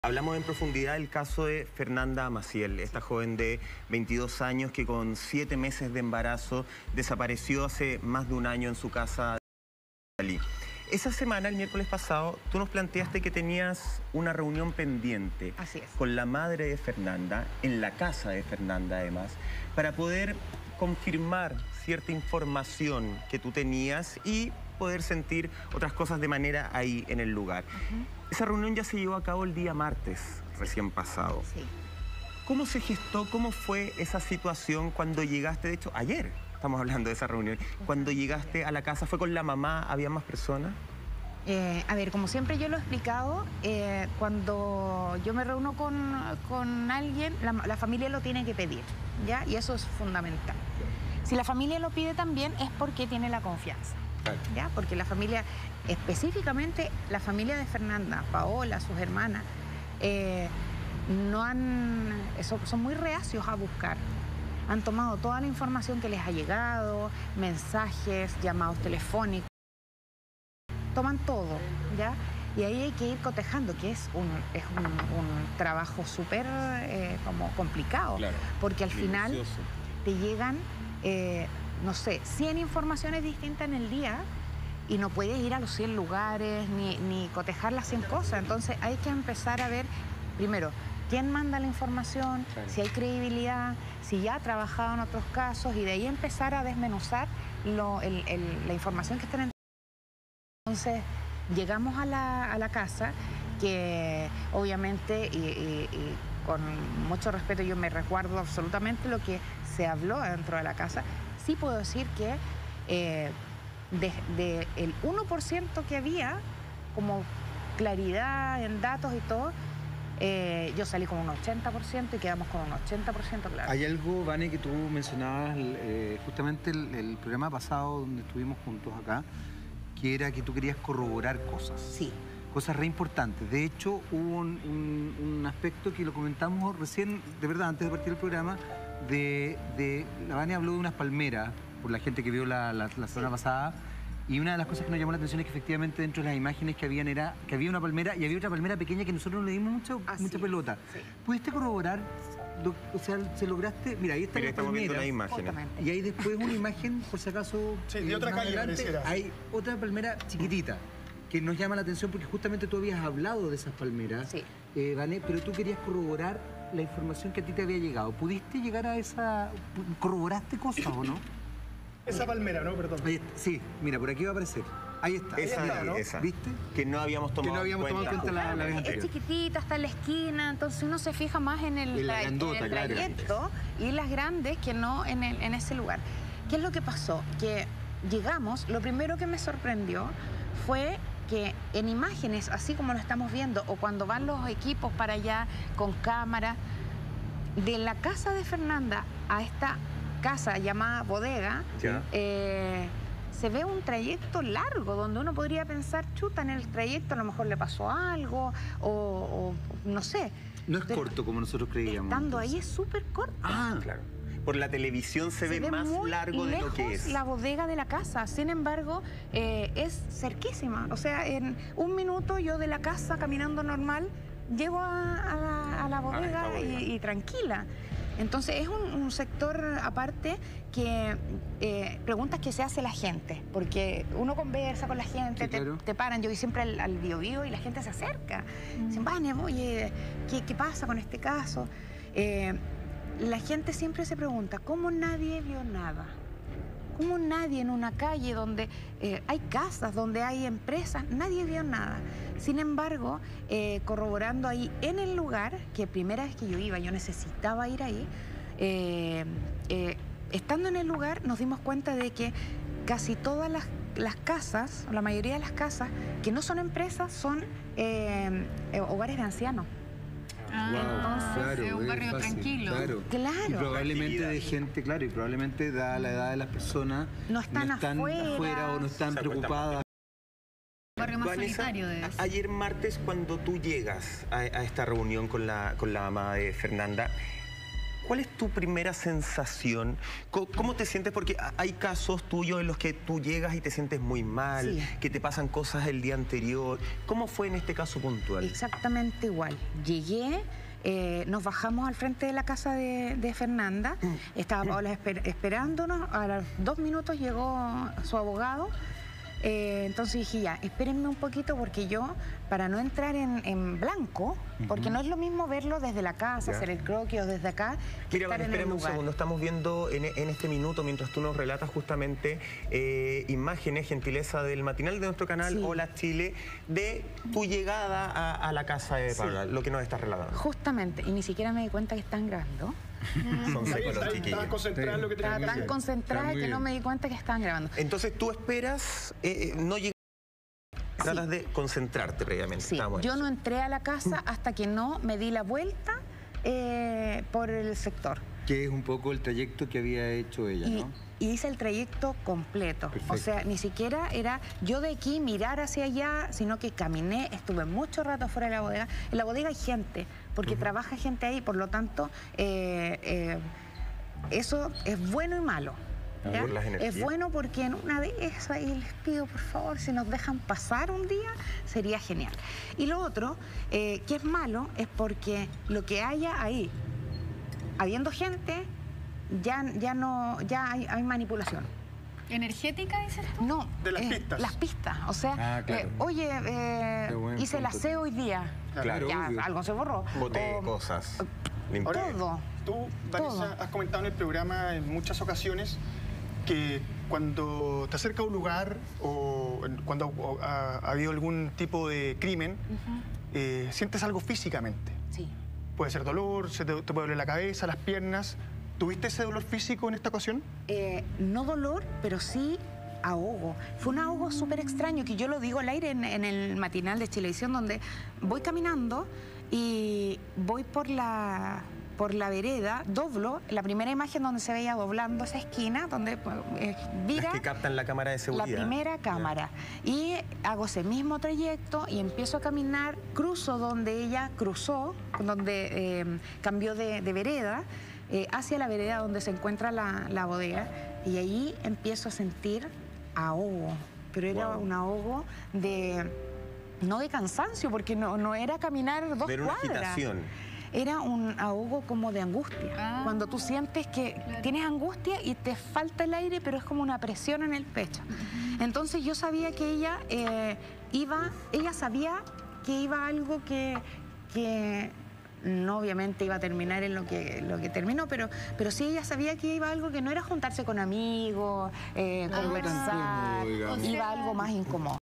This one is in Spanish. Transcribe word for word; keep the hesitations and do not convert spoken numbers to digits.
Hablamos en profundidad del caso de Fernanda Maciel, esta joven de veintidós años que con siete meses de embarazo desapareció hace más de un año en su casa de Cali. Esa semana, el miércoles pasado, tú nos planteaste que tenías una reunión pendiente Así es. con la madre de Fernanda, en la casa de Fernanda además, para poder confirmar cierta información que tú tenías y poder sentir otras cosas de manera ahí en el lugar. Uh-huh. Esa reunión ya se llevó a cabo el día martes recién pasado. Sí. ¿Cómo se gestó, cómo fue esa situación cuando llegaste? De hecho, ayer estamos hablando de esa reunión. Cuando llegaste a la casa, ¿fue con la mamá? ¿Había más personas? Eh, a ver, como siempre yo lo he explicado, eh, cuando yo me reúno con, con alguien, la, la familia lo tiene que pedir, ¿ya? Y eso es fundamental. Si la familia lo pide también es porque tiene la confianza, ¿ya? Porque la familia, específicamente la familia de Fernanda, Paola, sus hermanas, eh, no han, son, son muy reacios a buscar. Han tomado toda la información que les ha llegado, mensajes, llamados telefónicos, toman todo, ¿ya? Y ahí hay que ir cotejando, que es un, es un, un trabajo súper eh, como complicado, claro, porque al final te llegan, eh, no sé, cien informaciones distintas en el día y no puedes ir a los cien lugares ni, ni cotejar las cien cosas. Entonces hay que empezar a ver, primero, quién manda la información, claro, si hay credibilidad, si ya ha trabajado en otros casos, y de ahí empezar a desmenuzar lo, el, el, la información que están en. Entonces llegamos a la, a la casa, que obviamente y, y, y con mucho respeto yo me recuerdo absolutamente lo que se habló dentro de la casa. Sí puedo decir que eh, de, de el uno por ciento que había como claridad en datos y todo, Eh, yo salí con un ochenta por ciento y quedamos con un ochenta por ciento claro. Hay algo, Vane, que tú mencionabas eh, justamente el, el programa pasado donde estuvimos juntos acá, que era que tú querías corroborar cosas. Sí. Cosas re importantes. De hecho, hubo un, un, un aspecto que lo comentamos recién, de verdad, antes de partir el programa, de, de la Vane habló de unas palmeras, por la gente que vio la, la, la semana sí. pasada. Y una de las cosas que nos llamó la atención es que efectivamente dentro de las imágenes que habían era que había una palmera y había otra palmera pequeña que nosotros no le dimos mucho, mucha pelota. Sí. ¿Pudiste corroborar? Lo, o sea, ¿se lograste? Mira, ahí está Mira, la palmera. La imagen. Y hay después una imagen, por si acaso, sí, de otra calle adelante, hay otra palmera chiquitita que nos llama la atención porque justamente tú habías hablado de esas palmeras, sí. eh, Vane, pero tú querías corroborar la información que a ti te había llegado. ¿Pudiste llegar a esa... corroboraste cosas o no? Esa palmera, ¿no? Perdón. Ahí está. Sí, mira, por aquí va a aparecer. Ahí está. Esa, Ahí está, ¿no? Esa. ¿Viste? Que no habíamos tomado, que no habíamos cuenta. tomado cuenta la, la vez anterior. Es chiquitita, está en la esquina, entonces uno se fija más en el, en la grandota, en el claro. trayecto y las grandes que no en, el, en ese lugar. ¿Qué es lo que pasó? Que llegamos, lo primero que me sorprendió fue que en imágenes, así como lo estamos viendo, o cuando van los equipos para allá con cámara, de la casa de Fernanda a esta casa llamada bodega, eh, se ve un trayecto largo donde uno podría pensar, chuta, en el trayecto a lo mejor le pasó algo o, o no sé. No es Pero corto como nosotros creíamos. Estando entonces. ahí es súper corto. Ah, claro. Por la televisión se, se ve, ve más muy largo de lo que es. La bodega de la casa, sin embargo, eh, es cerquísima. O sea, en un minuto yo de la casa caminando normal llego a, a, la, a la bodega, ah, y, y tranquila. Entonces es un, un sector aparte que eh, preguntas que se hace la gente, porque uno conversa con la gente, sí, claro. te, te paran, yo voy siempre al, al Bio Bio y la gente se acerca. Mm. Dicen, Vane, oye, ¿qué, ¿qué pasa con este caso? Eh, la gente siempre se pregunta, ¿cómo nadie vio nada? ¿Cómo nadie en una calle donde eh, hay casas, donde hay empresas, nadie vio nada? Sin embargo, eh, corroborando ahí en el lugar, que primera vez que yo iba, yo necesitaba ir ahí, eh, eh, estando en el lugar nos dimos cuenta de que casi todas las, las casas, o la mayoría de las casas, que no son empresas, son eh, hogares de ancianos. Ah, wow, entonces claro, es un barrio fácil, tranquilo. Claro. claro. Y probablemente de gente, claro, y probablemente dada la edad de las personas, no están, no están afuera, afuera o no están preocupadas. Barrio más Vanessa, solitario de eso. Ayer martes, cuando tú llegas a, a esta reunión con la, con la mamá de Fernanda, ¿cuál es tu primera sensación? ¿Cómo, cómo te sientes? Porque hay casos tuyos en los que tú llegas y te sientes muy mal, Sí. que te pasan cosas el día anterior. ¿Cómo fue en este caso puntual? Exactamente igual. Llegué, eh, nos bajamos al frente de la casa de, de Fernanda, estaba Paola esper- esperándonos, a los dos minutos llegó su abogado. Eh, entonces dije, ya, espérenme un poquito porque yo, para no entrar en, en blanco, porque no es lo mismo verlo desde la casa, Ya. hacer el croquis o desde acá, que Mira, estar en el espérame un lugar. segundo. Estamos viendo en, en este minuto, mientras tú nos relatas justamente eh, imágenes, gentileza del matinal de nuestro canal, Sí. Hola Chile, de tu llegada a, a la casa de Paula, lo que nos estás relatando. Justamente, y ni siquiera me di cuenta que están grabando. Son Sí, secos los está- chiquillos. Estaba concentrada en lo que tenía Estaba que tan decir. concentrada Está muy que no bien. me di cuenta que estaban grabando. Entonces tú esperas, eh, eh, no llegar, tratas de concentrarte previamente. Sí, Estamos en yo eso. no entré a la Mm. casa hasta que no me di la vuelta eh, por el sector. Que es un poco el trayecto que había hecho ella, Y, ¿no? y hice el trayecto completo. Perfecto. O sea, ni siquiera era yo de aquí mirar hacia allá, sino que caminé, estuve mucho rato fuera de la bodega. En la bodega hay gente, porque trabaja gente ahí, por lo tanto, eh, eh, eso es bueno y malo. ¿ya? Por las energías. Es bueno porque en una de esas, y les pido por favor, si nos dejan pasar un día, sería genial. Y lo otro, eh, que es malo, es porque lo que haya ahí, habiendo gente, ya, ya no, ya hay, hay manipulación. ¿Energética, dices tú? No. De las eh, pistas. Las pistas. O sea, Ah, claro. eh, oye, eh, Qué buen hice el punto. aseo hoy día. Claro, ya, obvio. algo se borró. Boté O- cosas. eh, limpié. todo. Tú, Vanessa, Todo. has comentado en el programa en muchas ocasiones que cuando te acerca a un lugar o en- cuando ha, ha habido algún tipo de crimen, eh, sientes algo físicamente. Sí. Puede ser dolor, se te, te puede doler la cabeza, las piernas. ¿Tuviste ese dolor físico en esta ocasión? Eh, no dolor, pero sí ahogo. Fue un ahogo súper extraño, que yo lo digo al aire en, en el matinal de Chilevisión, donde voy caminando y voy por la, por la vereda, doblo, la primera imagen donde se veía doblando esa esquina, donde eh, vira... Las que captan la cámara de seguridad. La primera cámara. Y hago ese mismo trayecto y empiezo a caminar, cruzo donde ella cruzó, donde eh, cambió de, de vereda, eh, hacia la vereda donde se encuentra la, la bodega, y ahí empiezo a sentir ahogo, pero era Wow. un ahogo de... no de cansancio, porque no, no era caminar dos Ver una cuadras. agitación. Era un ahogo como de angustia. Ah. Cuando tú sientes que Claro. tienes angustia y te falta el aire, pero es como una presión en el pecho. Entonces yo sabía que ella eh, iba, ella sabía que iba algo que, que no obviamente iba a terminar en lo que, lo que terminó, pero, pero sí ella sabía que iba algo que no era juntarse con amigos, eh, Algo tan conversar, cómodo, digamos. iba algo más incómodo.